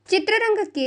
ಚಿತ್ರರಂಗಕ್ಕೆ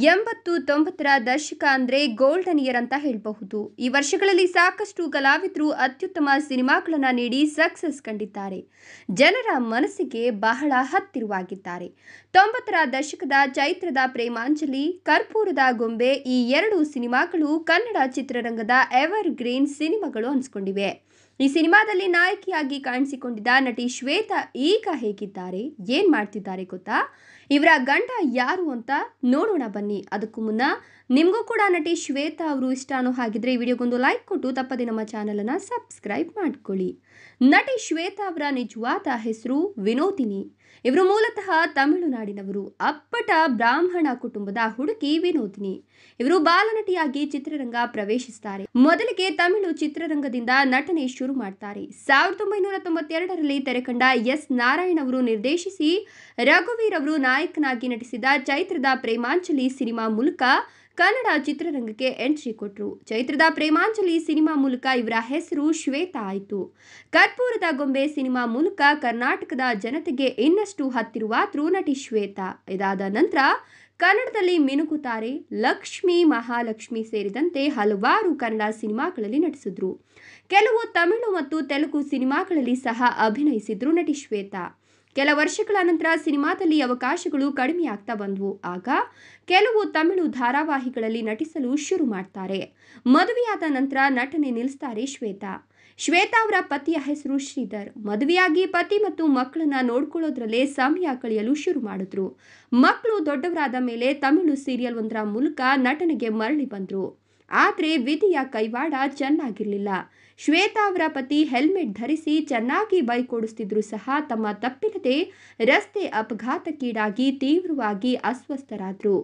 80-90ರ ದಶಕ ಅಂದರೆ ಗೋಲ್ಡನ್ ಇಯರ್ ಅಂತ ಹೇಳಬಹುದು. ಈ ವರ್ಷಗಳಲ್ಲಿ ಸಾಕಷ್ಟು ಕಲಾವಿದರು ಅತ್ಯುತ್ತಮ ಸಿನಿಮಾಗಳನ್ನು ನೀಡಿ ಸಕ್ಸಸ್ ಕಂಡಿದ್ದಾರೆ. ಜನರ ಮನಸ್ಸಿಗೆ ಬಹಳ ಹತ್ತಿರವಾಗಿದ್ದಾರೆ. 90ರ ದಶಕದ ಚೈತ್ರದ ಪ್ರೇಮಾಂಜಲಿ, ಕರ್ಪೂರದ ಗೊಂಬೆ ಈ ಎರಡು ಸಿನಿಮಾಗಳು ಕನ್ನಡ ಚಿತ್ರರಂಗದ ಎವರ್ ಗ್ರೀನ್ ಸಿನಿಮಾಗಳು ಅನಿಸಿಕೊಂಡಿವೆ. ಈ ಸಿನಿಮಾದಲ್ಲಿ ನಾಯಕಿಯಾಗಿ ಕಾಣಿಸಿಕೊಂಡಿದ್ದ ನಟಿ ಶ್ವೇತಾ ಈಗ ಹೇಗಿದ್ದಾರೆ, ಏನ್ ಮಾಡ್ತಿದ್ದಾರೆ ಗೊತ್ತಾ? ಇವರ ಗಂಡ ಯಾರು ಅಂತ ನೋಡೋಣ ಬನ್ನಿ. ಅದಕ್ಕೂ ಮುನ್ನ ನಿಮಗೂ ಕೂಡ ನಟಿ ಶ್ವೇತಾ ಅವರು ಇಷ್ಟ ಅನ್ನೋ ಹಾಗಿದ್ರೆ ಈ ವಿಡಿಯೋಗೊಂದು ಲೈಕ್ ಕೊಟ್ಟು ತಪ್ಪದೆ ನಮ್ಮ ಚಾನಲನ್ನು ಸಬ್ಸ್ಕ್ರೈಬ್ ಮಾಡ್ಕೊಳ್ಳಿ. ನಟಿ ಶ್ವೇತಾ ಅವರ ನಿಜವಾದ ಹೆಸರು ವಿನೋದಿನಿ. ಇವರು ಮೂಲತಃ ತಮಿಳುನಾಡಿನವರು. ಅಪ್ಪಟ ಬ್ರಾಹ್ಮಣ ಕುಟುಂಬದ ಹುಡುಗಿ ವಿನೋದಿನಿ. ಇವರು ಬಾಲನಟಿಯಾಗಿ ಚಿತ್ರರಂಗ ಪ್ರವೇಶಿಸುತ್ತಾರೆ. ಮೊದಲಿಗೆ ತಮಿಳು ಚಿತ್ರರಂಗದಿಂದ ನಟನೆ ಶುರು ಮಾಡ್ತಾರೆ. 1992ರಲ್ಲಿ ತೆರೆಕಂಡ ಎಸ್ ನಾರಾಯಣ್ ಅವರು ನಿರ್ದೇಶಿಸಿ ರಘುವೀರ್ ಅವರು ನಾಯಕನಾಗಿ ನಟಿಸಿದ ಚೈತ್ರದ ಪ್ರೇಮಾಂಜಲಿ ಸಿನಿಮಾ ಮೂಲಕ ಕನ್ನಡ ಚಿತ್ರರಂಗಕ್ಕೆ ಎಂಟ್ರಿ ಕೊಟ್ಟರು. ಚೈತ್ರದ ಪ್ರೇಮಾಂಜಲಿ ಸಿನಿಮಾ ಮೂಲಕ ಇವರ ಹೆಸರು ಶ್ವೇತಾ ಆಯಿತು. ಕರ್ಪೂರದ ಗೊಂಬೆ ಸಿನಿಮಾ ಮೂಲಕ ಕರ್ನಾಟಕದ ಜನತೆಗೆ ಇನ್ನಷ್ಟು ಹತ್ತಿರವಾದ್ರು ನಟಿ ಶ್ವೇತಾ. ಇದಾದ ನಂತರ ಕನ್ನಡದಲ್ಲಿ ಮಿನುಗುತ್ತಾರೆ. ಲಕ್ಷ್ಮಿ, ಮಹಾಲಕ್ಷ್ಮಿ ಸೇರಿದಂತೆ ಹಲವಾರು ಕನ್ನಡ ಸಿನಿಮಾಗಳಲ್ಲಿ ನಟಿಸಿದ್ರು. ಕೆಲವು ತಮಿಳು ಮತ್ತು ತೆಲುಗು ಸಿನಿಮಾಗಳಲ್ಲಿ ಸಹ ಅಭಿನಯಿಸಿದ್ರು ನಟಿ ಶ್ವೇತಾ. ಕೆಲ ವರ್ಷಗಳ ನಂತರ ಸಿನಿಮಾದಲ್ಲಿ ಅವಕಾಶಗಳು ಕಡಿಮೆಯಾಗ್ತಾ ಬಂದವು. ಆಗ ಕೆಲವು ತಮಿಳು ಧಾರಾವಾಹಿಗಳಲ್ಲಿ ನಟಿಸಲು ಶುರು ಮಾಡ್ತಾರೆ. ಮದುವೆಯಾದ ನಂತರ ನಟನೆ ನಿಲ್ಲಿಸ್ತಾರೆ ಶ್ವೇತಾ. ಶ್ವೇತಾ ಅವರ ಪತಿಯ ಹೆಸರು ಶ್ರೀಧರ್. ಮದುವೆಯಾಗಿ ಪತಿ ಮತ್ತು ಮಕ್ಕಳನ್ನ ನೋಡ್ಕೊಳ್ಳೋದ್ರಲ್ಲೇ ಸಮಯ ಕಳೆಯಲು ಶುರು ಮಾಡಿದ್ರು. ಮಕ್ಕಳು ದೊಡ್ಡವರಾದ ಮೇಲೆ ತಮಿಳು ಸೀರಿಯಲ್ ಒಂದರ ಮೂಲಕ ನಟನೆಗೆ ಮರಳಿ ಬಂದ್ರು. ಆದರೆ ವಿಧಿಯ ಕೈವಾಡ ಚೆನ್ನಾಗಿರಲಿಲ್ಲ. ಶ್ವೇತಾ ಅವರ ಪತಿ ಹೆಲ್ಮೆಟ್ ಧರಿಸಿ ಚೆನ್ನಾಗಿ ಬೈಕ್ ಓಡಿಸ್ತಿದ್ರು ಸಹ ತಮ್ಮ ತಪ್ಪಿಲ್ಲದೆ ರಸ್ತೆ ಅಪಘಾತಕ್ಕೀಡಾಗಿ ತೀವ್ರವಾಗಿ ಅಸ್ವಸ್ಥರಾದ್ರು.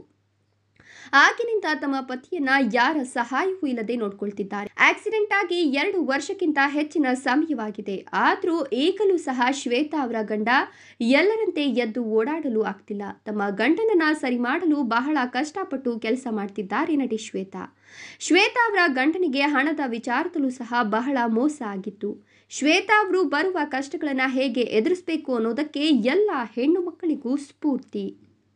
ಆಗಿನಿಂದ ತಮ್ಮ ಪತಿಯನ್ನ ಯಾರ ಸಹಾಯವೂ ಇಲ್ಲದೆ ನೋಡ್ಕೊಳ್ತಿದ್ದಾರೆ. ಆಕ್ಸಿಡೆಂಟ್ ಆಗಿ 2 ವರ್ಷಕ್ಕಿಂತ ಹೆಚ್ಚಿನ ಸಮಯವಾಗಿದೆ. ಆದರೂ ಈಗಲೂ ಸಹ ಶ್ವೇತಾ ಅವರ ಗಂಡ ಎಲ್ಲರಂತೆ ಎದ್ದು ಓಡಾಡಲು ಆಗ್ತಿಲ್ಲ. ತಮ್ಮ ಗಂಡನನ್ನ ಸರಿ ಮಾಡಲು ಬಹಳ ಕಷ್ಟಪಟ್ಟು ಕೆಲಸ ಮಾಡ್ತಿದ್ದಾರೆ ನಟಿ ಶ್ವೇತಾ. ಶ್ವೇತಾ ಅವರ ಗಂಡನಿಗೆ ಹಣದ ವಿಚಾರದಲ್ಲೂ ಸಹ ಬಹಳ ಮೋಸ ಆಗಿತ್ತು. ಶ್ವೇತಾ ಅವರು ಬರುವ ಕಷ್ಟಗಳನ್ನು ಹೇಗೆ ಎದುರಿಸಬೇಕು ಅನ್ನೋದಕ್ಕೆ ಎಲ್ಲ ಹೆಣ್ಣು ಮಕ್ಕಳಿಗೂ ಸ್ಫೂರ್ತಿ.